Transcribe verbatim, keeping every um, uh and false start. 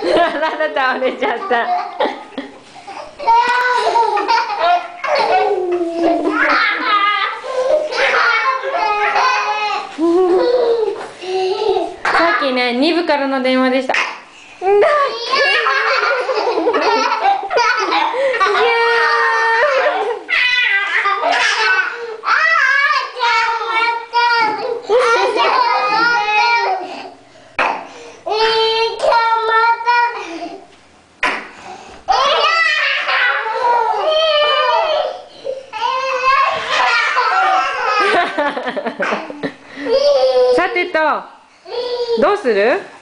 体倒れちゃった。さっきね、に部からの電話でした。さてと、どうする？